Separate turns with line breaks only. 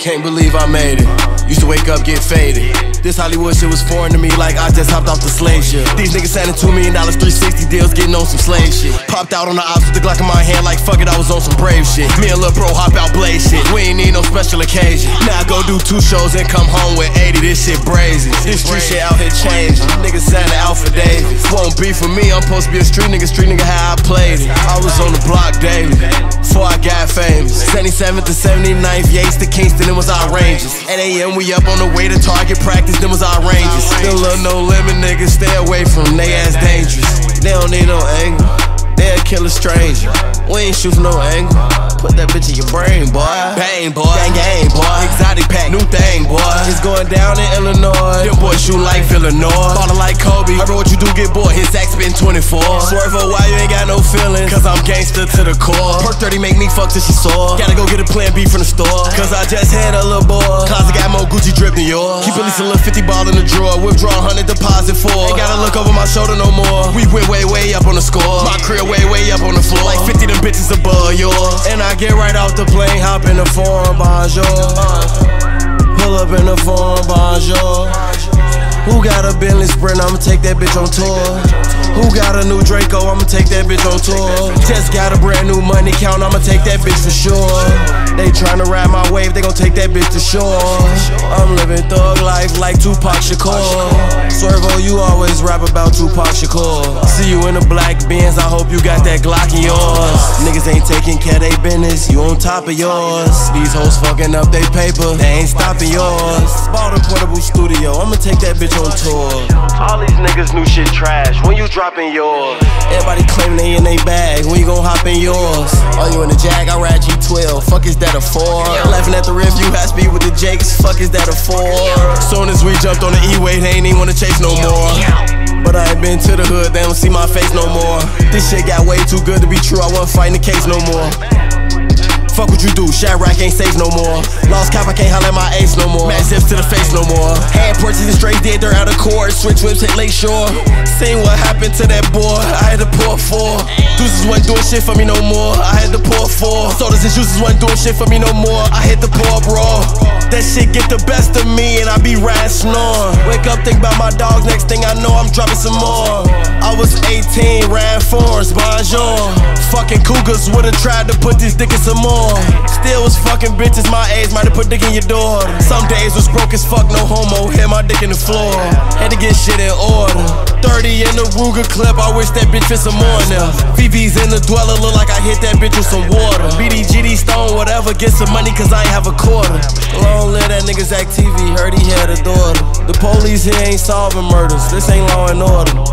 Can't believe I made it. Used to wake up, get faded. This Hollywood shit was foreign to me, like I just hopped off the slave ship. These niggas signing $2 million, 360 deals, getting on some slave shit. Popped out on the ops with the Glock in my hand, like fuck it, I was on some brave shit. Me and Lil Bro hop out blaze shit. We ain't need no special occasion. Now I go do 2 shows and come home with 80. This shit brazy. This street shit out here changing. Niggas signing out for Davis. Won't be for me, I'm supposed to be a street nigga how I played it. I was on the block daily before I got famous. 77th to 79th, Yates to Kingston, it was our ranges. At AM, we up on the way to target practice, them was our ranges. Them little no limit niggas, stay away from they ass dangerous. They don't need no anger, they'll kill a stranger. We ain't shoot for no angle. Put that bitch in your brain, boy. Bang, boy. Gang, gang, boy. Exotic pack, new thing, boy. It's going down in Illinois. Them boys shoot like Villanova. Ballin' like Kobe. I know what you do, get bored. His sack spin 24. Swerve a while, you ain't got no feelings. Cause I'm gangster to the core. Perk 30 make me fuck till she sore. Gotta go get a plan B from the store. Cause I just had a little boy. Closet got more Gucci drip than yours. Keep at least a little 50 ball in the drawer. Withdraw 100 deposit for. Ain't gotta look over my shoulder no more. We went way, way up on the score. My career way, way up on the floor. Like 50 them bitches above yours. And I get right off the plane, hop in the foreign, bonjour. Pull up in the foreign, bonjour. Who got a Bentley Sprint, I'ma take that bitch on tour. Who got a new Draco, I'ma take that bitch on tour. Just got a brand new money count, I'ma take that bitch for sure. They tryna ride my wave, they gon' take that bitch to shore. I'm living thug life like Tupac Shakur. Swervo, you always rap about Tupac Shakur. See you in the black Benz, I hope you got that Glock in yours. Niggas ain't taking care of they business, you on top of yours. These hoes fucking up they paper, they ain't stopping yours. Bought a portable studio, I'ma take that bitch on tour. All these niggas new shit trash, when you dropping yours? Everybody claiming they in they bag, when you gon' hop in yours? Are you in the Jag, I ride G12, fuck is that a 4? Laughing at the review, high speed with the Jakes, fuck is that a 4? Soon as we jumped on the E-way, they ain't even wanna chase no more. But I ain't been to the hood, they don't see my face no more. This shit got way too good to be true, I wasn't fighting the case no more. Fuck what you do, Shadrack ain't safe no more. Lost cop, I can't holler at my ace no more. Mad zips to the face no more. Had purchased and straight dead, they're out of court. Switch whips hit Lake Shore. Seen what happened to that boy, I had to pour 4. Deuces wasn't doing shit for me no more, I had to pour 4. Sodas and juices wasn't doing shit for me no more, I had to pour raw. That shit get the best of me and I be riding snoring. Wake up, think about my dogs, next thing I know I'm dropping some more. I was 18, riding foreigns, bonjour. Fucking cougars would've tried to put this dick in some more. Still was fucking bitches my age, might've put dick in your door. Some days was broke as fuck, no homo, hit my dick in the floor. Had to get shit in order. 30 in the Ruger clip, I wish that bitch fit some more now. VV's in the dweller, look like I hit that bitch with some water. BDGD Stone, whatever, get some money cause I ain't have a quarter. Long live that nigga's Act TV, heard he had a daughter. The police here ain't solving murders, this ain't Law and Order.